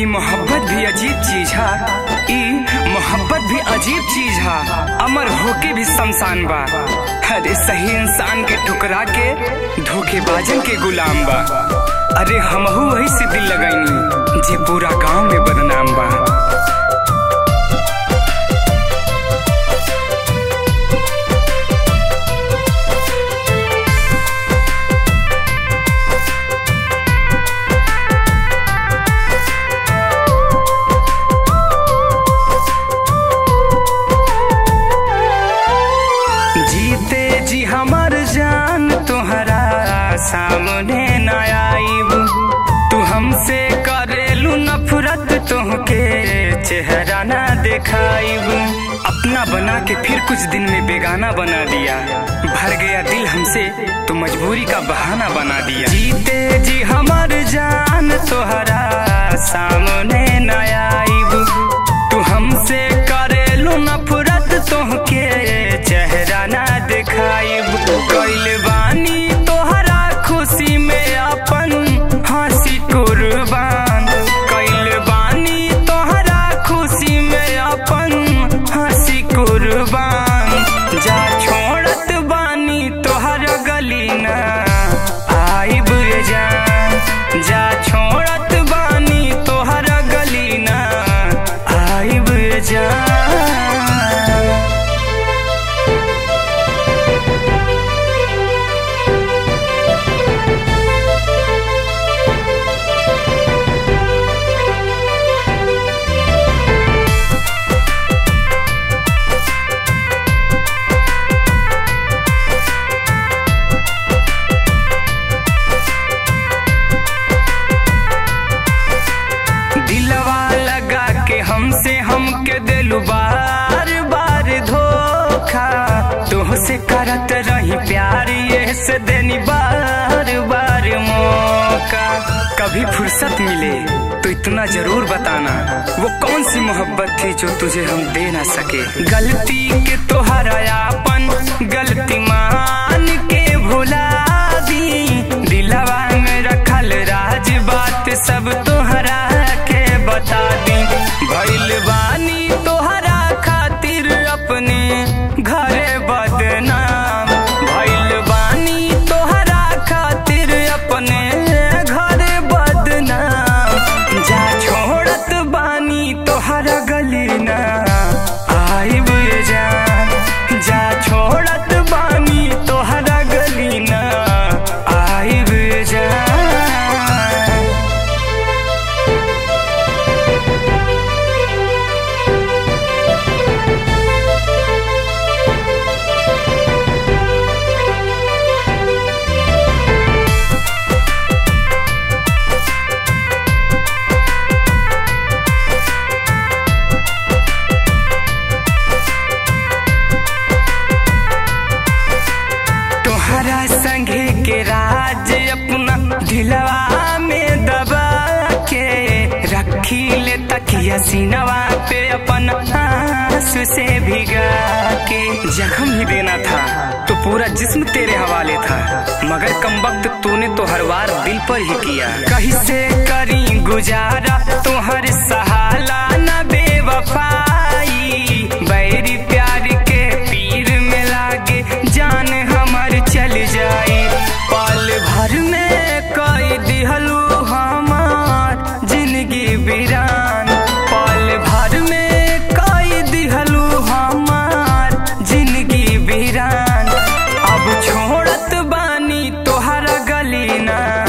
ई मोहब्बत भी अजीब चीज है, ई मोहब्बत भी अजीब चीज है। अमर होके भी शमशान बा। अरे सही इंसान के ठुकरा के धोखेबाजन के गुलाम बा। अरे हमहू वही से दिल लगैनी जे पूरा गांव में बदनाम बा। जीते जी हमार जान तुहरा सामने न आईब। तू हमसे करेलू नफरत तुहके चेहरा ना दिखाईब। अपना बना के फिर कुछ दिन में बेगाना बना दिया। भर गया दिल हमसे तो मजबूरी का बहाना बना दिया। जीते जी हमार जान तुहरा सामने न आईब। तू हमसे करेलू नफरत तुहके चेहरा ना दिखाईब। कैल बानी तोहरा खुशी में अपन हंसी कुर्बान। कैल बानी तोहरा खुशी में अपन हंसी कुर्बान। जा छोड़त बानी तोहरा गली ना आईब रे जान। जा छोड़त बानी तोहरा गली ना आईब रे जान। हमसे हमके दिलु बार बार धोखा। तुहसे करत रही प्यार ये से देनी बार बार मौका। कभी फुर्सत मिले तो इतना जरूर बताना वो कौन सी मोहब्बत थी जो तुझे हम दे ना सके। गलती के तोहरा अपन गलती मान के भुला दी। दिलवा में रखल राज बात सब तोहरा के बता दी। भइल बानी तोहरा खातिर अपने घरे बदनाम। भइल बानी तोहरा खातिर अपने घरे बदनाम। जा छोड़त बानी तोहरा गली ना आईब रे जान। जा छोड़त बानी तोहरा गली ना आईब रे जान। संगे के राज अपना दिलवा में दबा के रखी ले तकिया सीनवा पे अपन आंसू से भिगा के। जख्म ही देना था तो पूरा जिस्म तेरे हवाले था, मगर कमबख्त तूने तो हर बार दिल पर ही किया। कहीं से करी गुजारा तुम्हारे सहाला न बेवफाई। बैरी प्यार के पीर में लागे जान हमार चल जाई। पल भर में कई दिहलू हमार जिंदगी वीरान। पल भर में कई दिहलू हमार जिंदगी वीरान। अब छोड़त बानी तोहरा गली ना